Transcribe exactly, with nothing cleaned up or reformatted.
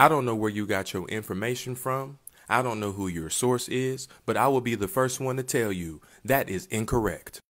I don't know where you got your information from. I don't know who your source is, but I will be the first one to tell you that is incorrect.